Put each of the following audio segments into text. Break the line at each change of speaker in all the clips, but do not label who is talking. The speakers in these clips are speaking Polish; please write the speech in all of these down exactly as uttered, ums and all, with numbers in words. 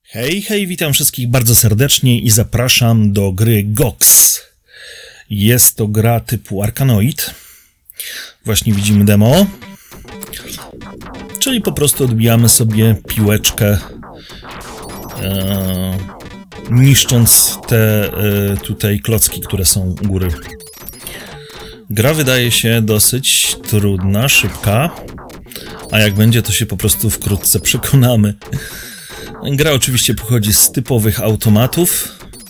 Hej, hej, witam wszystkich bardzo serdecznie i zapraszam do gry Gox. Jest to gra typu Arkanoid. Właśnie widzimy demo. Czyli po prostu odbijamy sobie piłeczkę, e, niszcząc te e, tutaj klocki, które są u góry. Gra wydaje się dosyć trudna, szybka, a jak będzie, to się po prostu wkrótce przekonamy. Gra oczywiście pochodzi z typowych automatów.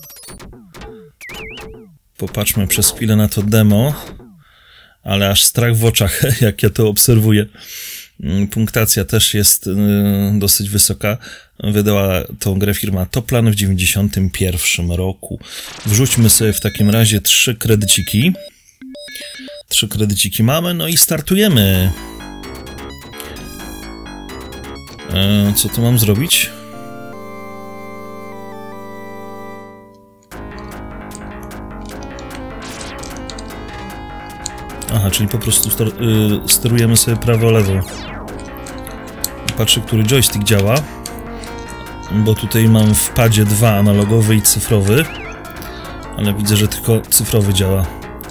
Popatrzmy przez chwilę na to demo, ale aż strach w oczach, jak ja to obserwuję. Punktacja też jest dosyć wysoka. Wydała tą grę firma Toplan w dziewięćdziesiątym pierwszym roku. Wrzućmy sobie w takim razie trzy kredyciki. Trzy kredyciki mamy, no i startujemy. E, co tu mam zrobić? Aha, czyli po prostu ster y sterujemy sobie prawo-lewo. Patrzę, który joystick działa. Bo tutaj mam w padzie dwa, analogowy i cyfrowy. Ale widzę, że tylko cyfrowy działa.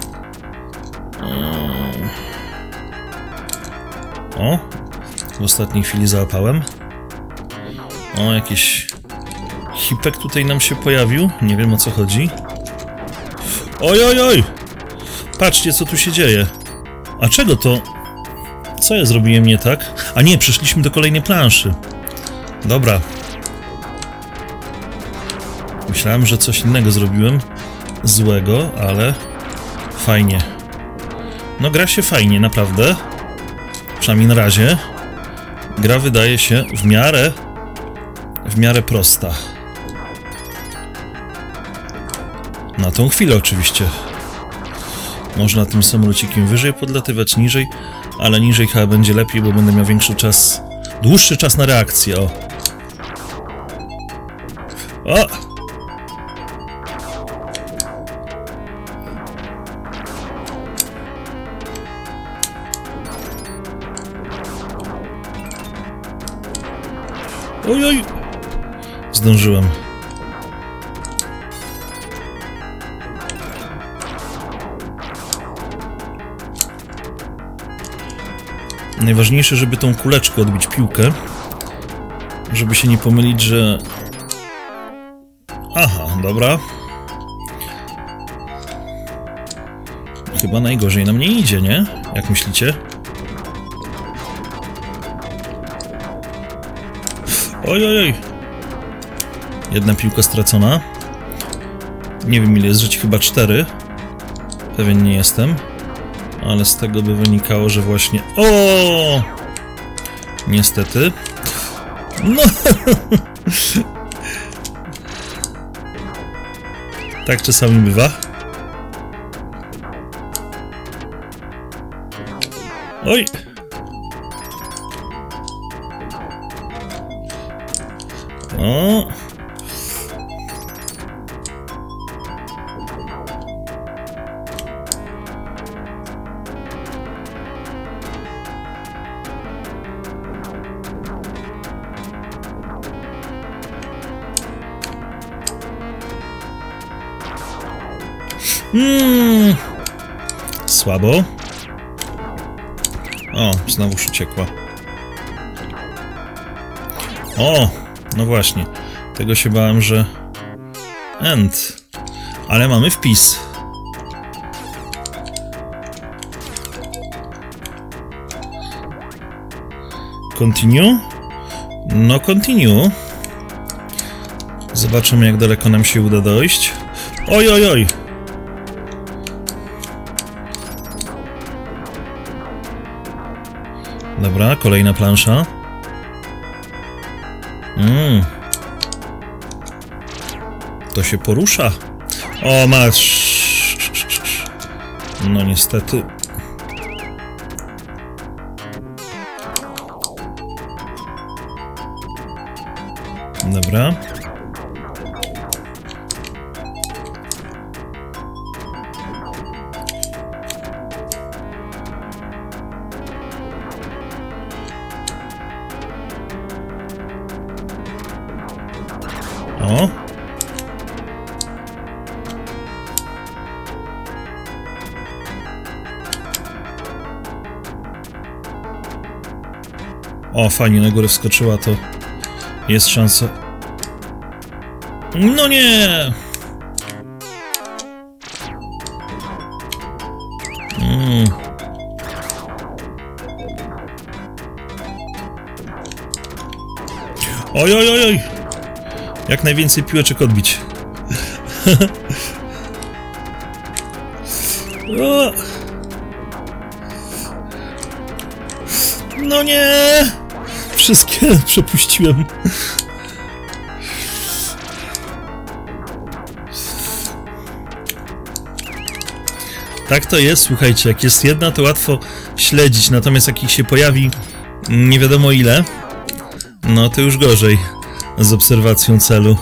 O! W ostatniej chwili załapałem. O, jakiś hipek tutaj nam się pojawił. Nie wiem, o co chodzi. Oj, oj, oj! Patrzcie, co tu się dzieje. A czego to? Co ja zrobiłem nie tak? A nie, przyszliśmy do kolejnej planszy. Dobra. Myślałem, że coś innego zrobiłem złego, ale fajnie. No gra się fajnie, naprawdę. Przynajmniej na razie. Gra wydaje się w miarę w miarę prosta. Na tą chwilę oczywiście. Można tym samolocikiem wyżej podlatywać, niżej, ale niżej chyba będzie lepiej, bo będę miał większy czas, dłuższy czas na reakcję, o. O! Oj, oj! Zdążyłem. Najważniejsze, żeby tą kuleczkę odbić piłkę, żeby się nie pomylić, że... Aha, dobra. Chyba najgorzej nam nie idzie, nie? Jak myślicie? Oj, oj, oj. Jedna piłka stracona. Nie wiem, ile jest żyć, chyba cztery. Pewien nie jestem. Ale z tego by wynikało, że właśnie... O! Niestety. No! Tak czasami bywa. Oj! O! Hmm. Słabo. O, znowuż uciekła. O, no właśnie. Tego się bałem, że... End. Ale mamy wpis. Continue? No continue. Zobaczymy, jak daleko nam się uda dojść. Oj, oj, oj. Dobra, kolejna plansza. Mm. To się porusza. O, masz. No niestety. Dobra. O! O, fajnie, na górę wskoczyła, to jest szansa. No nie! Mm. Oj, oj, oj, oj! Jak najwięcej piłeczek odbić. O! No nie! Wszystkie przepuściłem. Tak to jest, słuchajcie, jak jest jedna, to łatwo śledzić, natomiast jak ich się pojawi nie wiadomo ile, no to już gorzej z obserwacją celu.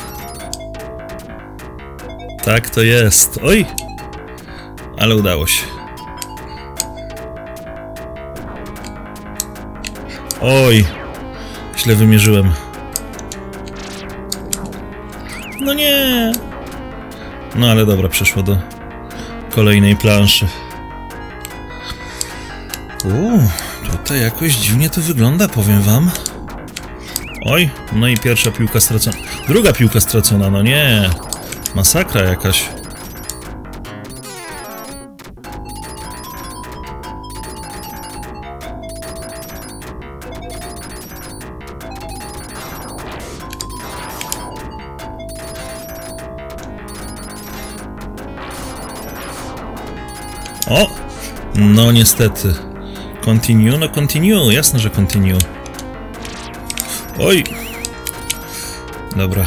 Tak to jest. Oj! Ale udało się. Oj! Źle wymierzyłem. No nie! No ale dobra, przeszło do kolejnej planszy. Uuu, tutaj jakoś dziwnie to wygląda, powiem wam. Oj, no i pierwsza piłka stracona. Druga piłka stracona, no nie. Masakra jakaś. O! No niestety. Continue? No continue. Jasne, że continue. Oj! Dobra.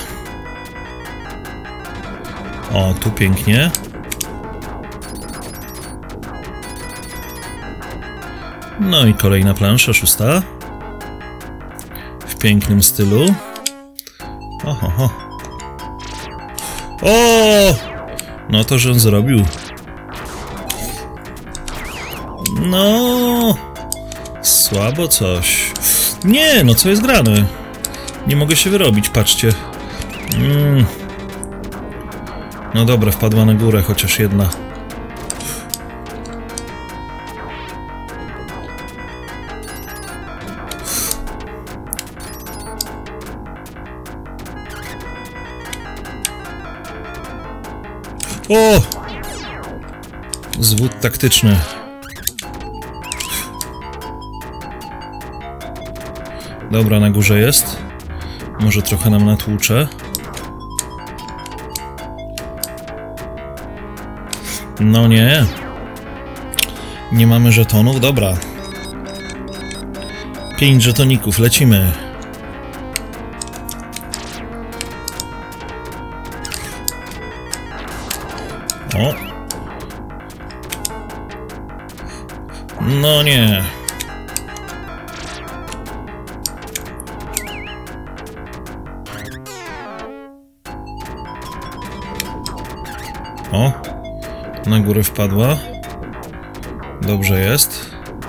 O, tu pięknie. No i kolejna plansza, szósta. W pięknym stylu. Oho, ho. O! No to, że on zrobił. No, słabo coś. Nie, no co jest grane? Nie mogę się wyrobić, patrzcie. Mm. No dobra, wpadła na górę, chociaż jedna. O! Zwód taktyczny. Dobra, na górze jest. Może trochę nam natłucze. No nie. Nie mamy żetonów, dobra. Pięć żetoników, lecimy. O. No nie. O, na górę wpadła. Dobrze jest.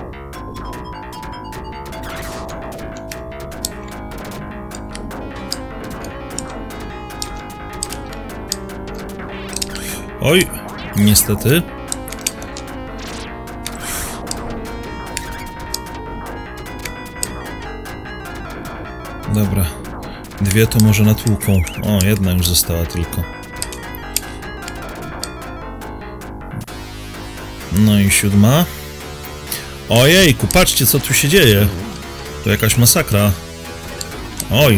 Oj, niestety. Dobra, dwie to może natłuką. O, jedna już została tylko. No i siódma. Ojejku, patrzcie co tu się dzieje. To jakaś masakra. Oj.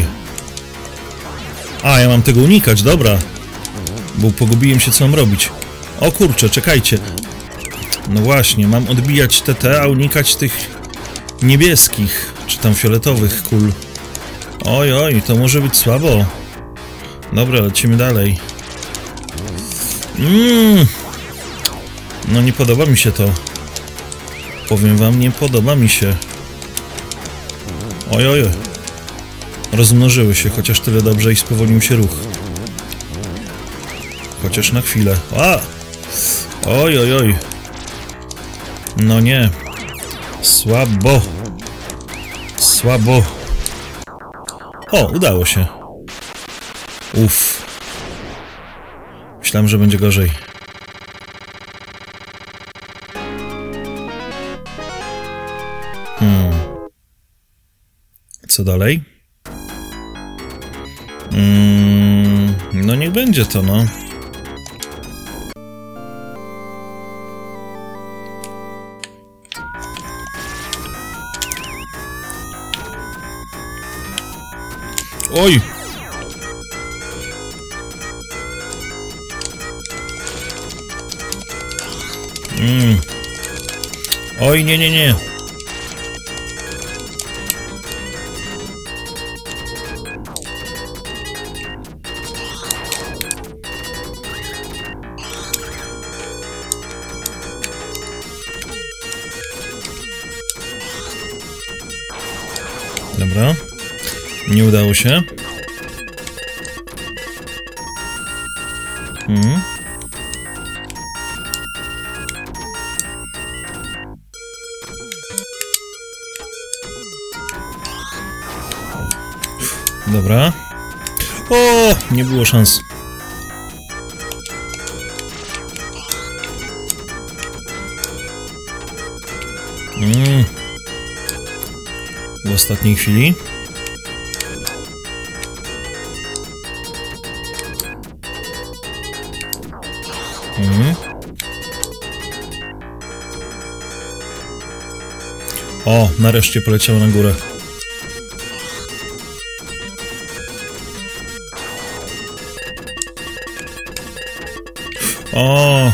A, ja mam tego unikać, dobra. Bo pogubiłem się, co mam robić. O kurczę, czekajcie. No właśnie, mam odbijać T T, a unikać tych niebieskich, czy tam fioletowych kul. Oj, oj, to może być słabo. Dobra, lecimy dalej. Mmm. No nie podoba mi się to. Powiem wam, nie podoba mi się. Oj, oj. Rozmnożyły się, chociaż tyle dobrze i spowolnił się ruch. Chociaż na chwilę. A! Oj, oj, oj. No nie. Słabo. Słabo. O, udało się. Uff. Myślałem, że będzie gorzej. Hmm. Co dalej? Hmm. No niech będzie to, no. Oj! Mm. Oj, nie, nie, nie. Dobra. Nie udało się. Hmm. Dobra. O, nie było szans. Mm. W ostatniej chwili. Mm. O, nareszcie poleciał na górę. O!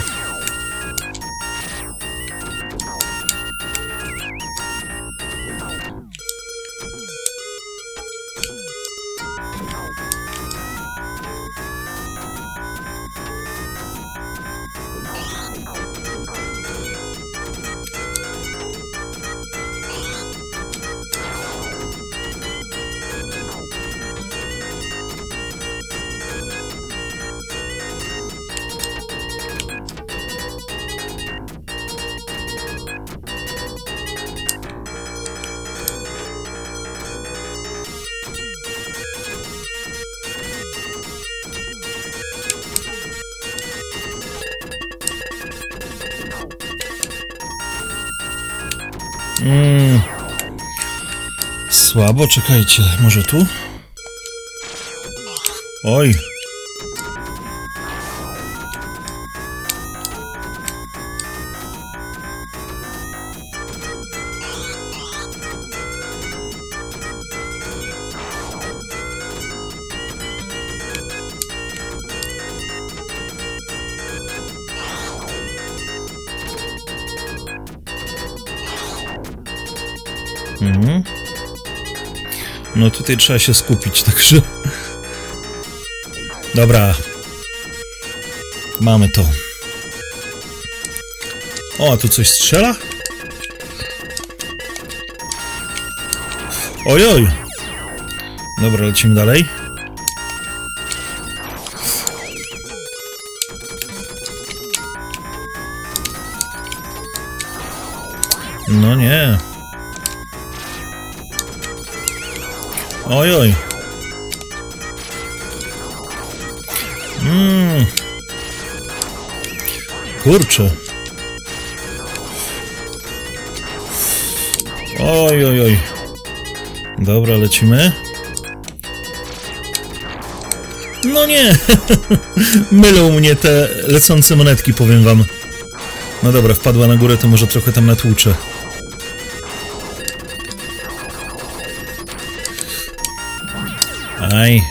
Mm. Słabo, czekajcie, może tu? Oj. Mhm. No tutaj trzeba się skupić, także... Dobra. Mamy to. O, a tu coś strzela? Oj, oj. Dobra, lecimy dalej. No nie. Oj, oj. Mmm. Kurczę. Oj, oj, oj. Dobra, lecimy. No nie. Mylą mnie te lecące monetki, powiem wam. No dobra, wpadła na górę, to może trochę tam natłuczę. Aj.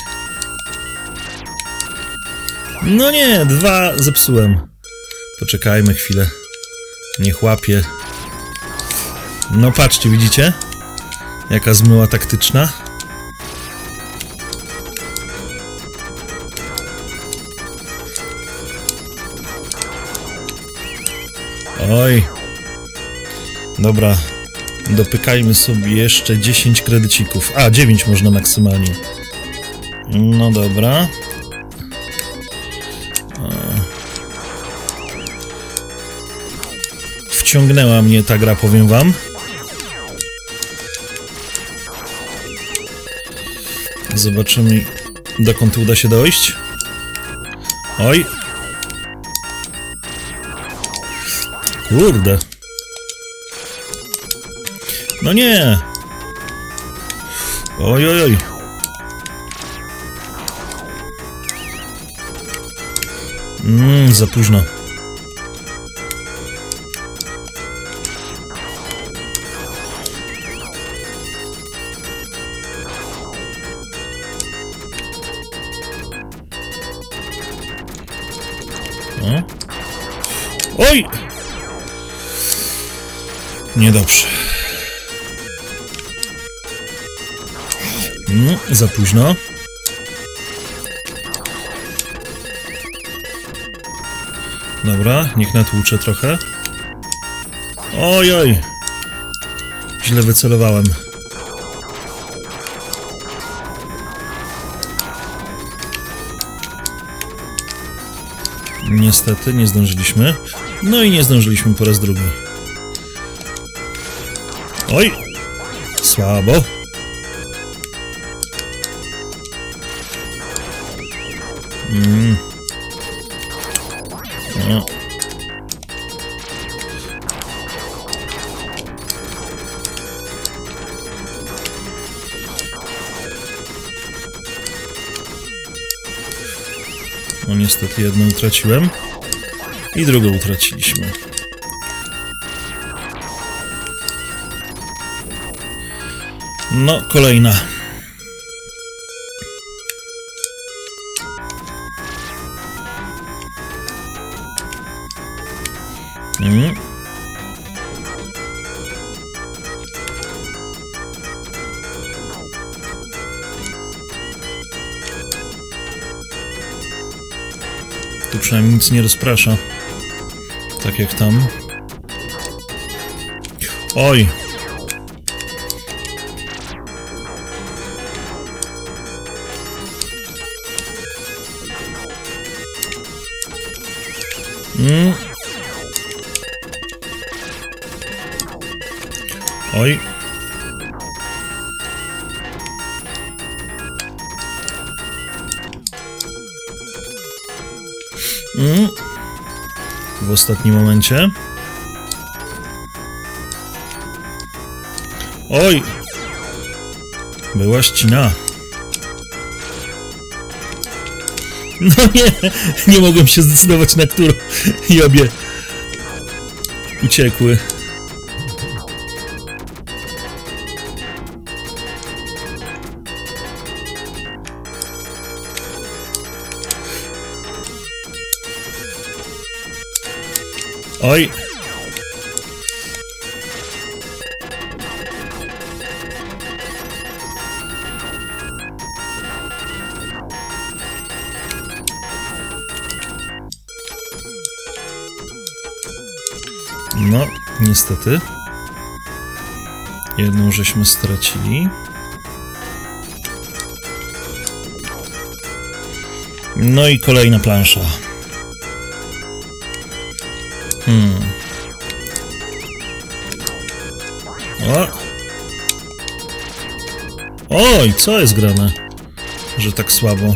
No nie, dwa zepsułem. Poczekajmy chwilę. Niech łapie. No patrzcie, widzicie? Jaka zmyła taktyczna. Oj. Dobra. Dopykajmy sobie jeszcze dziesięć kredycików. A, dziewięć można maksymalnie. No dobra. Wciągnęła mnie ta gra, powiem wam. Zobaczymy, Dokąd uda się dojść? Oj. Kurde. No nie. Oj, oj, oj. Mmm, za późno. O. Oj! Niedobrze. Mm, za późno. Dobra, niech natłuczę trochę. Oj, oj. Źle wycelowałem. Niestety nie zdążyliśmy. No i nie zdążyliśmy po raz drugi. Oj! Słabo. Mm. O. No niestety jedną utraciłem i drugą utraciliśmy. No, kolejna. Mm. Tu przynajmniej nic nie rozprasza. Tak jak tam. Oj! Mm. Oj. Mm. W ostatnim momencie. Oj. Była ścina. No nie, nie mogłem się zdecydować na którą i obie uciekły. Oj. No, niestety. Jedną żeśmy stracili. No i kolejna plansza. Hmm. O! Oj, co jest grane? Że tak słabo.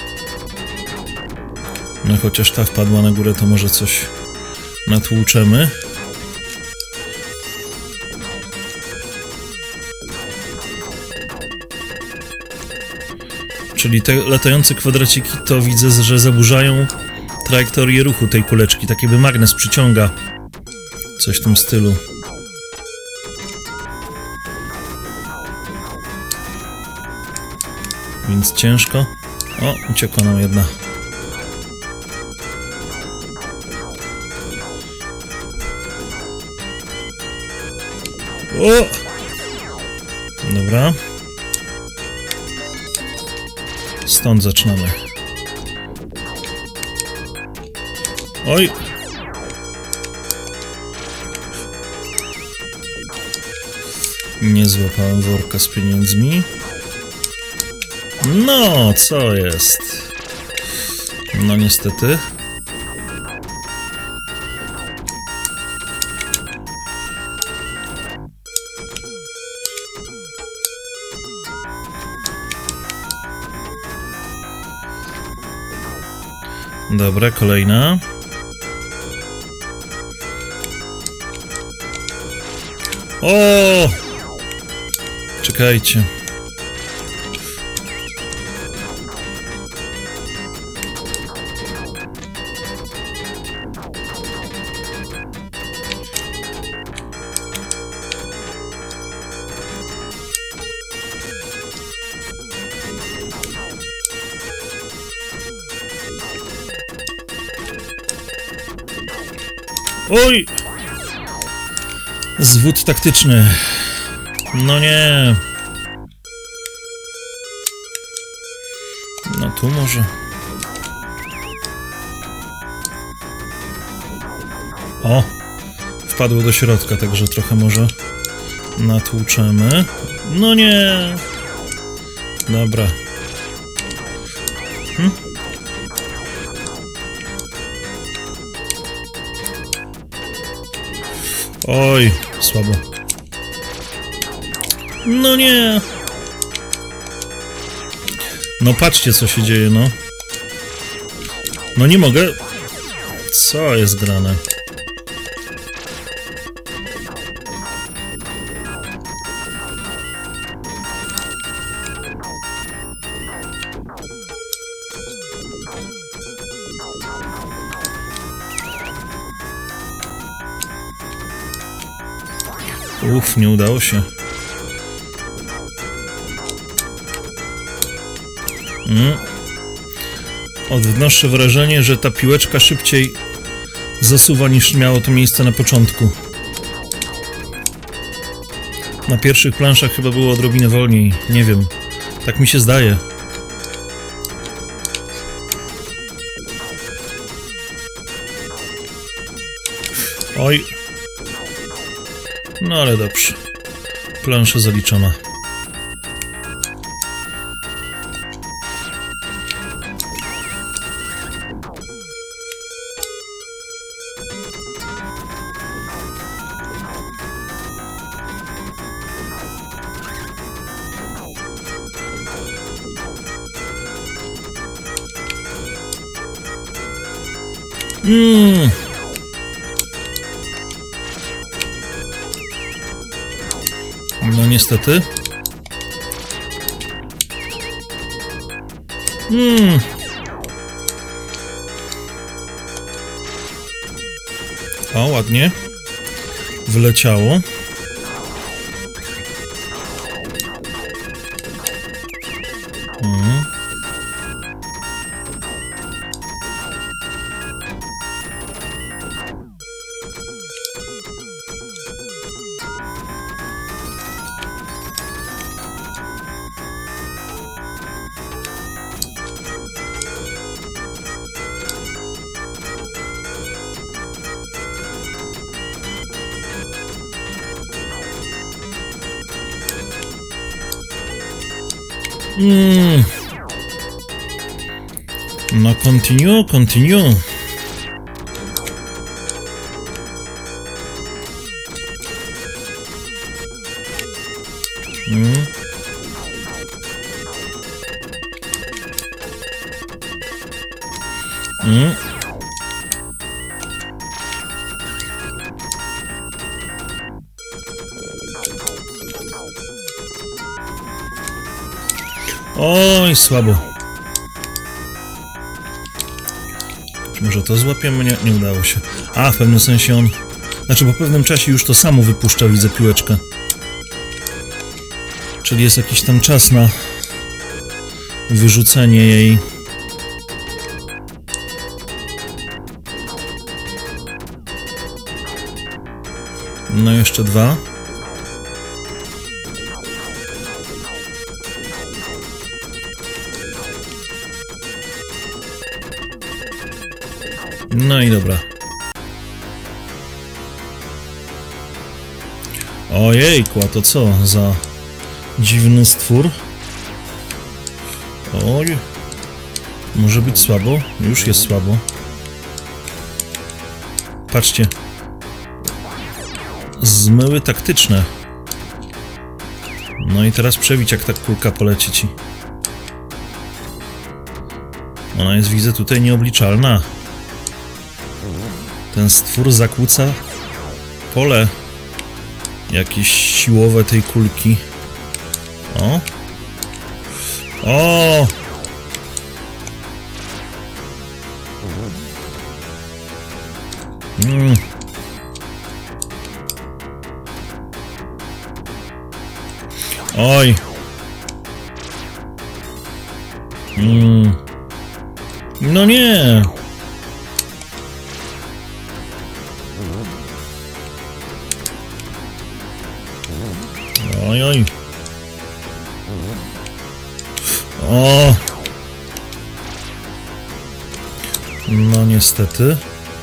No chociaż ta wpadła na górę, to może coś natłuczemy. Czyli te latające kwadraciki to widzę, że zaburzają trajektorię ruchu tej kuleczki. Tak jakby magnes przyciąga. Coś w tym stylu. Więc ciężko. O, uciekła nam jedna. O! Dobra. Stąd zaczynamy. Oj! Nie złapałem worka z pieniędzmi. No, co jest? No niestety. Dobra, kolejna. O! Czekajcie. Oj! Zwód taktyczny. No nie. No tu może. O! Wpadło do środka, także trochę może natłuczemy. No nie. Dobra. Hm? Oj, słabo. No nie. No patrzcie, co się dzieje, no. No nie mogę. Co jest grane? Uff, nie udało się. Mm. Odnoszę wrażenie, że ta piłeczka szybciej zasuwa niż miało to miejsce na początku. Na pierwszych planszach chyba było odrobinę wolniej. Nie wiem. Tak mi się zdaje. Oj. No ale dobrze. Plansza zaliczona. Mmm. No niestety. Mmm. O, ładnie. Wyleciało. Mm. Mm. No continue, continue. Mm. Mm. Oj, słabo. Może to złapiemy? Nie, nie udało się. A, w pewnym sensie on... Znaczy, po pewnym czasie już to samo wypuszcza, widzę, piłeczkę. Czyli jest jakiś tam czas na wyrzucenie jej. No jeszcze dwa. No i dobra. Ojejku, a to co za dziwny stwór? Oj. Może być słabo? Już jest słabo. Patrzcie. Zmyły taktyczne. No i teraz przebić, jak ta kulka poleci ci. Ona jest, widzę, tutaj nieobliczalna. Ten stwór zakłóca pole jakieś siłowe tej kulki. O! O! Mm. Oj! Mm. No nie! Oj, oj! O! No niestety.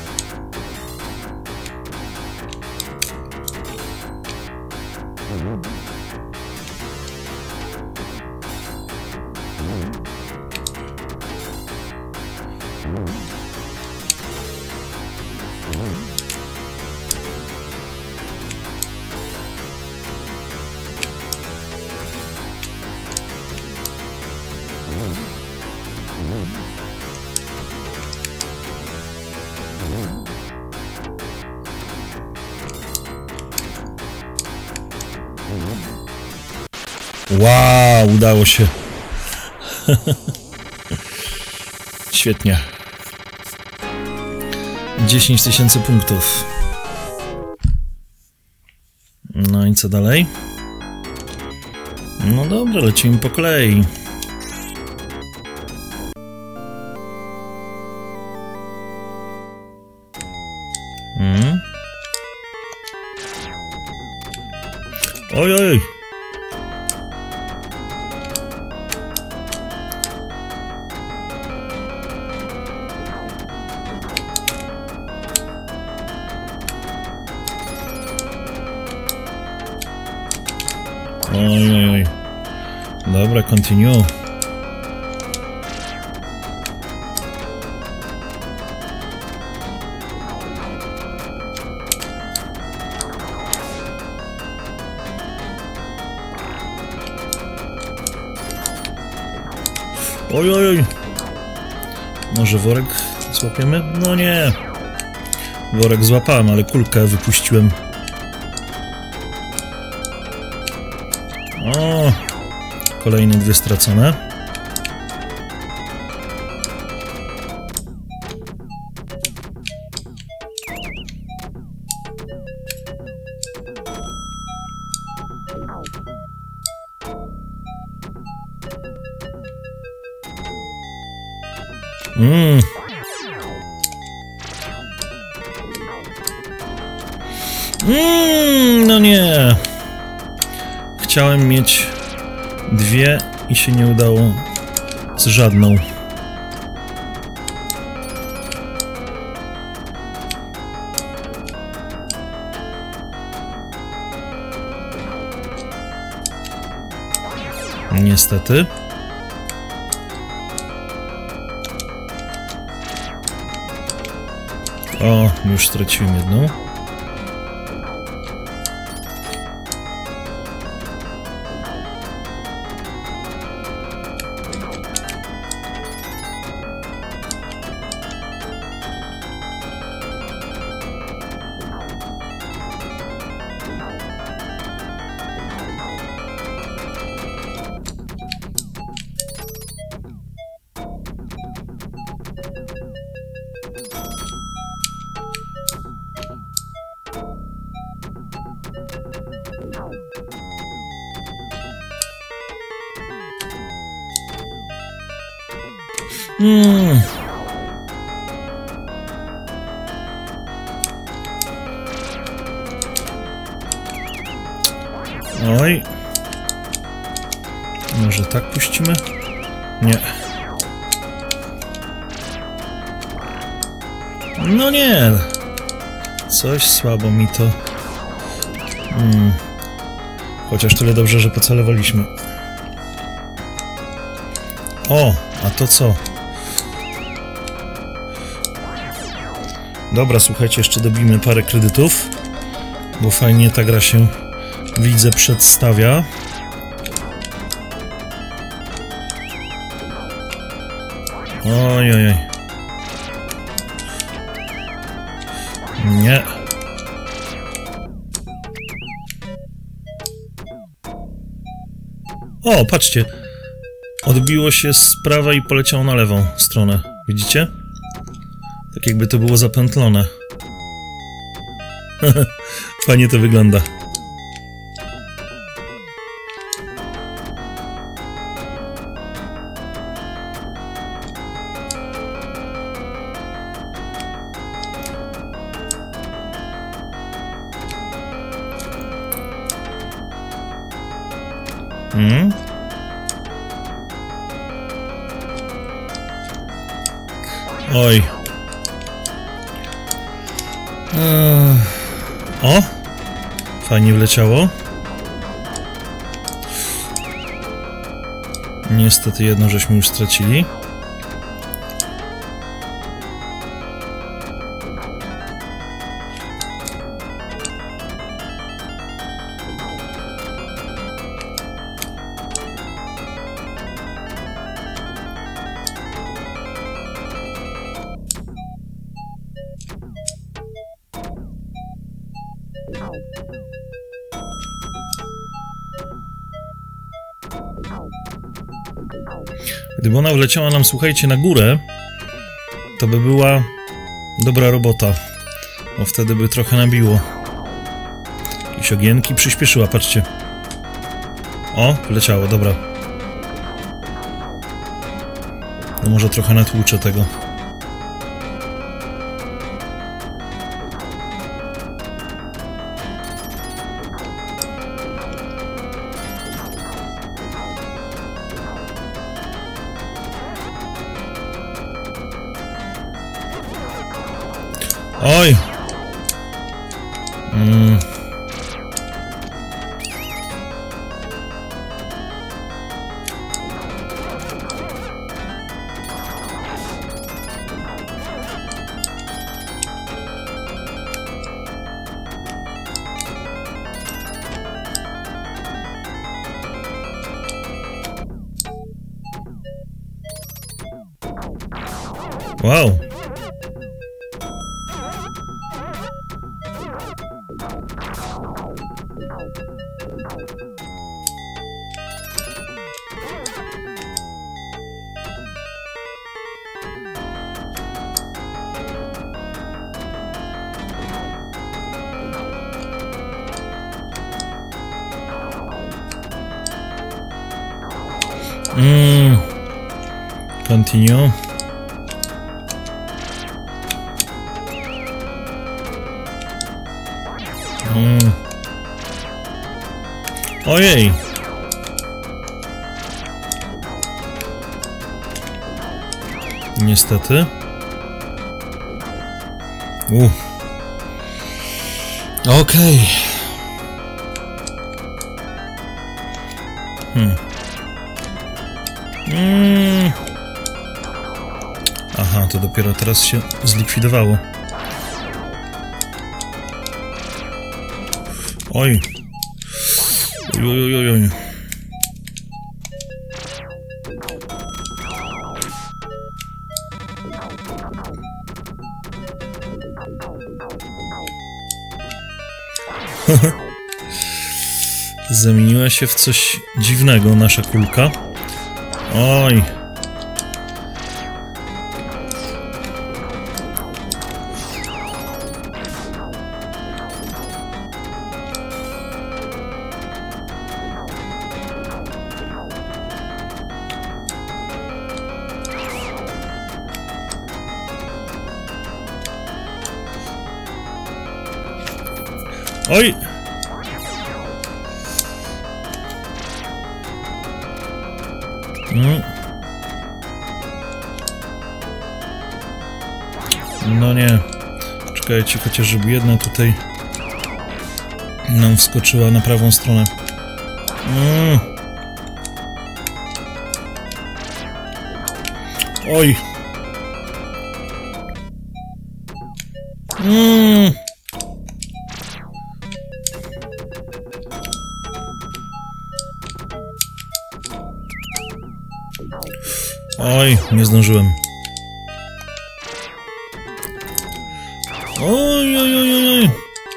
Wow, udało się. Świetnie. dziesięć tysięcy punktów. No i co dalej? No dobra, lecimy po kolei. Hmm. Oj, oj. Oj, oj, oj. Dobra, continue. Oj, oj, oj. Może worek złapiemy? No nie. Worek złapałem, ale kulkę wypuściłem. O, kolejne dwie stracone. Mm. Mm, no nie. Chciałem mieć dwie i się nie udało z żadną. Niestety. O, już straciłem jedną. Mm. Oj. Może tak puścimy? Nie. No nie. Coś słabo mi to. Mm. Chociaż tyle dobrze, że pocelowaliśmy. O, a to co? Dobra, słuchajcie, jeszcze dobijmy parę kredytów, bo fajnie ta gra się, widzę, przedstawia. Oj, oj, oj. Nie. O, patrzcie. Odbiło się z prawa i poleciało na lewą stronę. Widzicie? Tak jakby to było zapętlone. Fajnie to wygląda. Hmm? Oj. Eee. O! Fajnie wleciało. Niestety jedno żeśmy już stracili. Gdyby ona wleciała nam, słuchajcie, na górę, to by była dobra robota, bo wtedy by trochę nabiło. Jakieś ogienki przyspieszyła, patrzcie. O, wleciało, dobra. No może trochę natłuczę tego. Oj! Mm. Wow! Mm. Continue. Mm. Ojej. Niestety. Uff. Okej. Okay. Hmm. Mm. Aha, to dopiero teraz się zlikwidowało. Oj. Oj, oj, oj, oj. Zamieniła się w coś dziwnego nasza kulka. Oj. Oj! Mm. No nie. Czekajcie, chociaż żeby jedna tutaj nam wskoczyła na prawą stronę. Mm. Oj! Mm. Oj, nie zdążyłem. Oj, oj, oj, oj.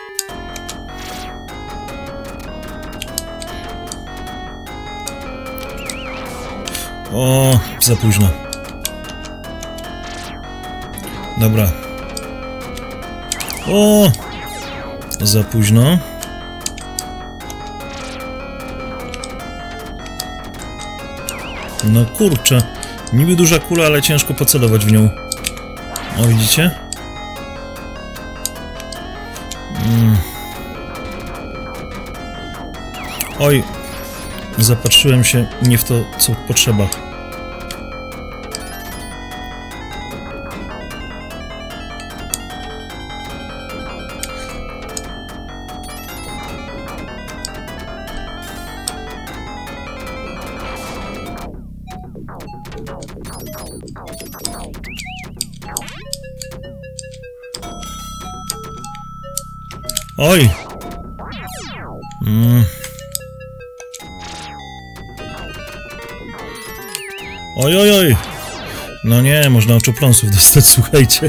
O, za późno. Dobra. O, za późno. No kurczę. Niby duża kula, ale ciężko pocelować w nią. O, widzicie? Mm. Oj. Zapatrzyłem się nie w to, co potrzeba. Oj! Mm. Oj, oj, oj! No nie, można oczopląsów dostać, słuchajcie.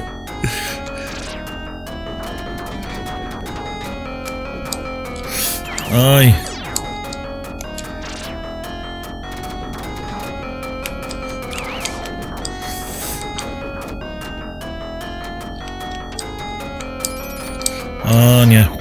Oj! O nie.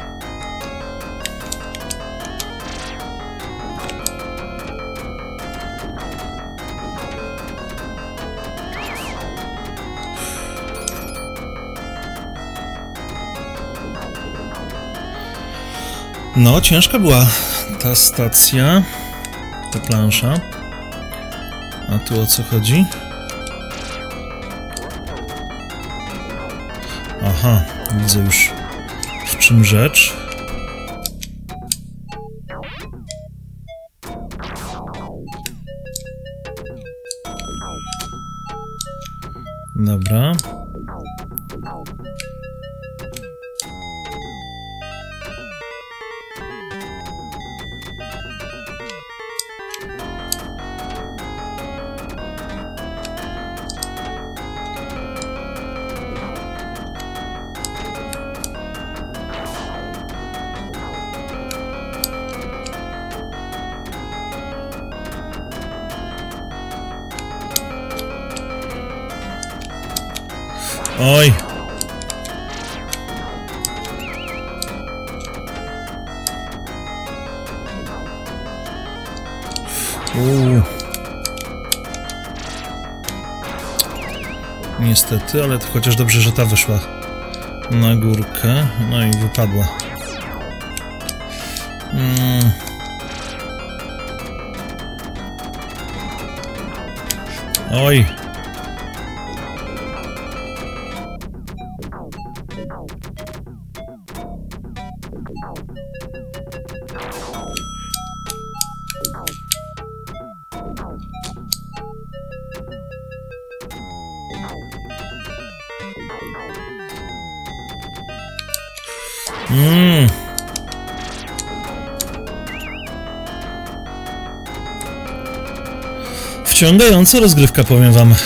No, ciężka była ta stacja, ta plansza. A tu o co chodzi? Aha, widzę już, w czym rzecz. Dobra. Oj! Uuu. Niestety, ale to chociaż dobrze, że ta wyszła na górkę. No i wypadła. Mm. Oj! Mm. Wciągająca rozgrywka, powiem wam.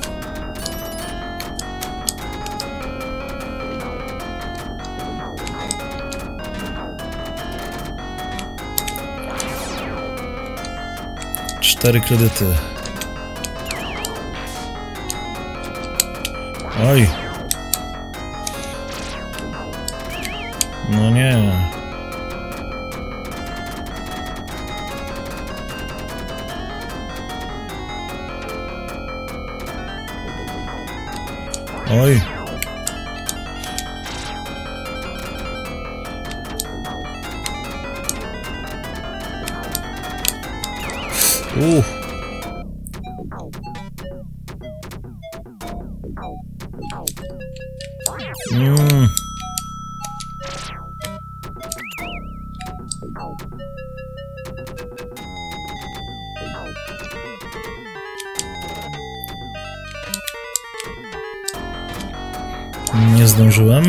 Cztery kredyty. Oj. No nie. Oj. Uh. Mm. Nie zdążyłem.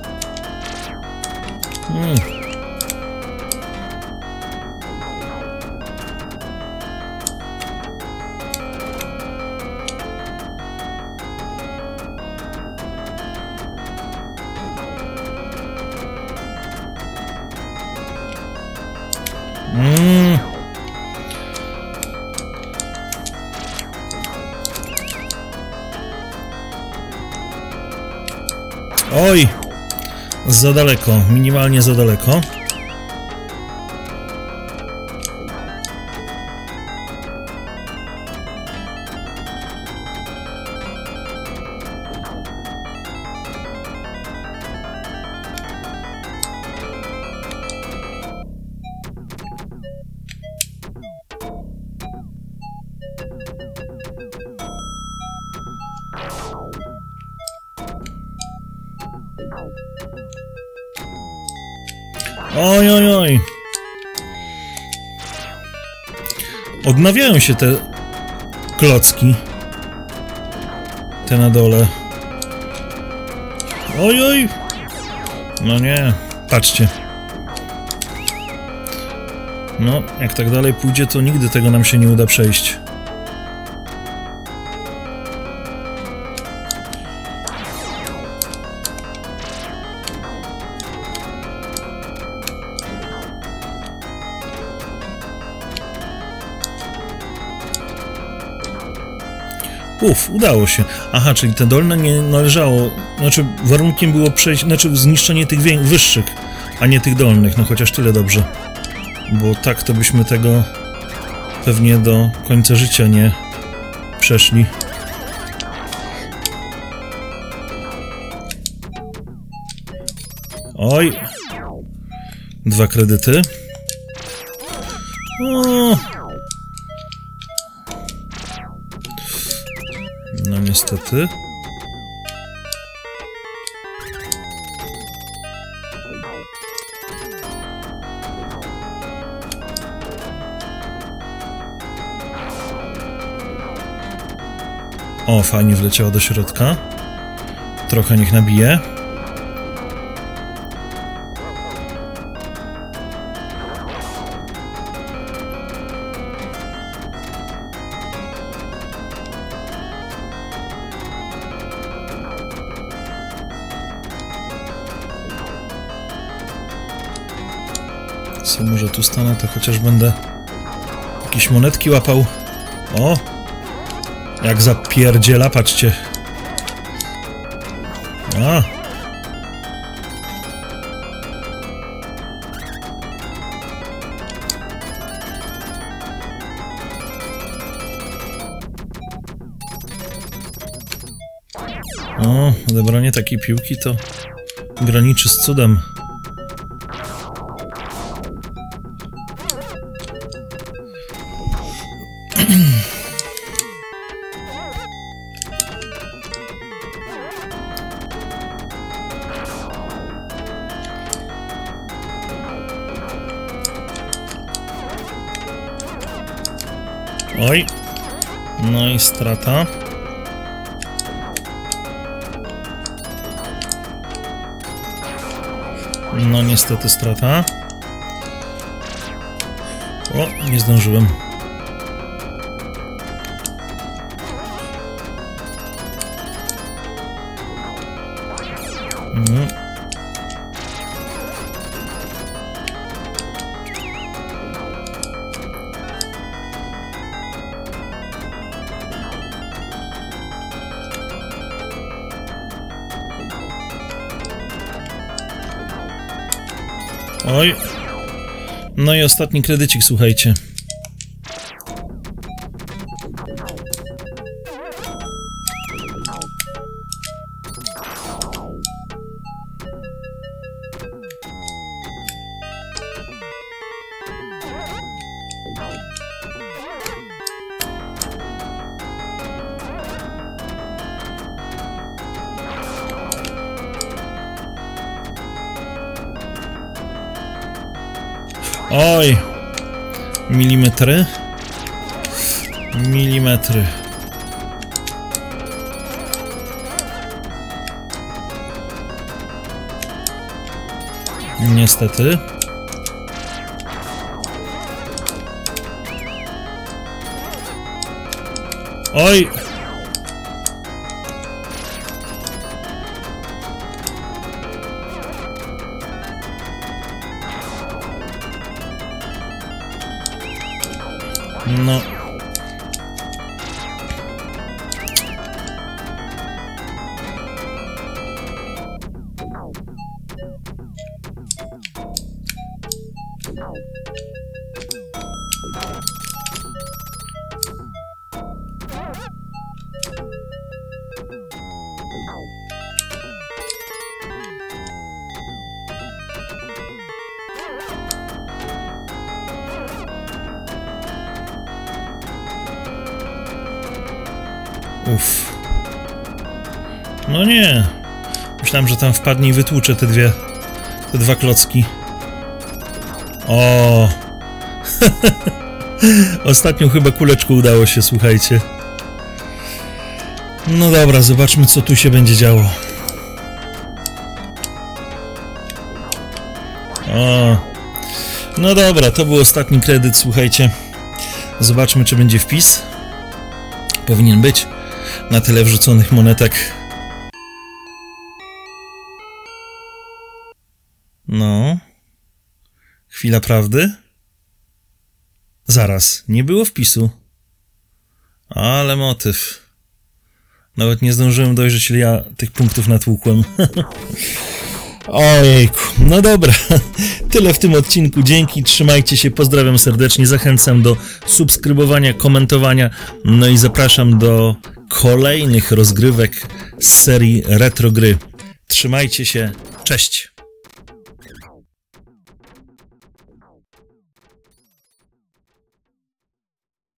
Mm. Oj! Za daleko, minimalnie za daleko. Oj, oj, oj. Odnawiają się te klocki. Te na dole. Oj, oj. No nie, patrzcie. No, jak tak dalej pójdzie, to nigdy tego nam się nie uda przejść. Uf, udało się. Aha, czyli te dolne nie należało... Znaczy, warunkiem było przejść... Znaczy, zniszczenie tych wyższych, a nie tych dolnych. No chociaż tyle dobrze. Bo tak to byśmy tego pewnie do końca życia nie przeszli. Oj! Dwa kredyty. O! No niestety. O, fajnie wleciało do środka. Trochę niech nabije. Co, może tu stanę, to chociaż będę jakieś monetki łapał. O! Jak zapierdziela, patrzcie. A! O, odebranie takiej piłki to graniczy z cudem. Oj, no i strata. No niestety strata. O, nie zdążyłem. Mm. Oj. No i ostatni kredycik, słuchajcie. Oj, milimetry, milimetry. Niestety. Oj. No. Uff. No nie. Myślałem, że tam wpadnie i wytłuczę te dwie, te dwa klocki. O. Ostatnią chyba kuleczką udało się, słuchajcie. No dobra, zobaczmy, co tu się będzie działo. O. No dobra, to był ostatni kredyt, słuchajcie. Zobaczmy, czy będzie wpis. Powinien być na tyle wrzuconych monetek. No. Chwila prawdy. Zaraz, nie było wpisu. Ale motyw. Nawet nie zdążyłem dojrzeć, ile ja tych punktów natłukłem. Ojejku, no dobra, tyle w tym odcinku, dzięki, trzymajcie się, pozdrawiam serdecznie, zachęcam do subskrybowania, komentowania, no i zapraszam do kolejnych rozgrywek z serii Retro Gry. Trzymajcie się, cześć!